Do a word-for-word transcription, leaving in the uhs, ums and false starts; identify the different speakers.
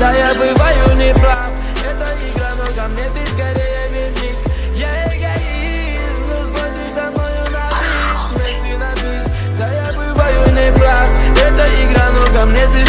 Speaker 1: Да, я бываю неправ. Это игра, но ко мне ты скорее вернись. Я эгоист, но сбоди со мною на бис. Вместе на бис. Да, я бываю неправ. Это игра, но ко мне ты